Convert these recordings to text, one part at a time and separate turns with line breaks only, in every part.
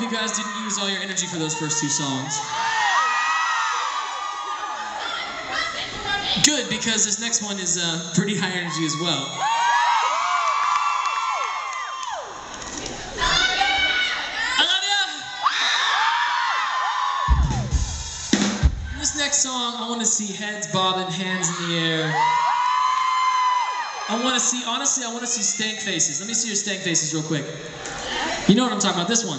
you guys didn't use all your energy for those first two songs. Good, because this next one is pretty high energy as well. I love ya! This next song, I want to see heads bobbing, hands in the air. I want to see, honestly, I want to see stank faces. Let me see your stank faces real quick. You know what I'm talking about, this one.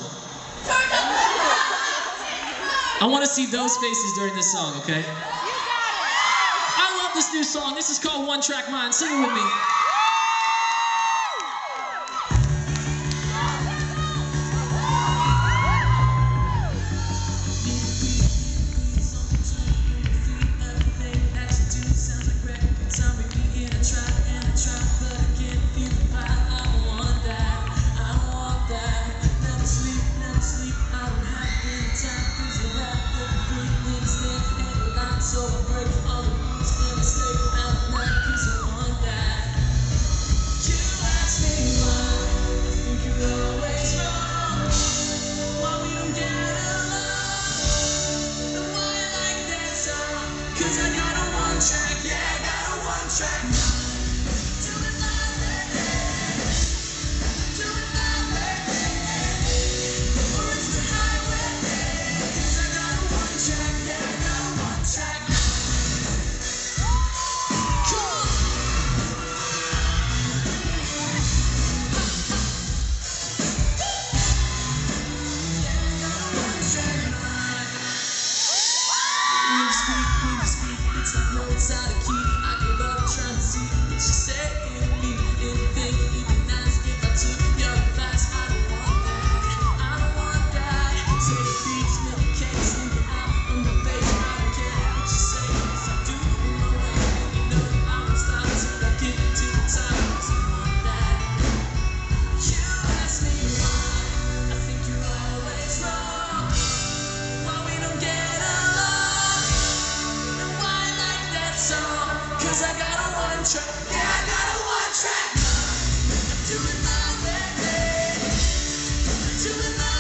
I want to see those faces during this song, okay? I love this new song. This is called One Track Mind. Sing it with me. It's like notes out of key. I give up trying to see what you say. Anything, even nice. If I took your advice, I don't want that. I don't want that. Say the beats, milk cakes, sneak it out on the face. I don't care what you say. If I do it my way, and you know I won't stop till I get to the top. 'Cause I want that. You ask me why. I think you're always wrong. Why we don't get along. Cause I got a one track, yeah, I got a one track. I do it my way, I do it my way.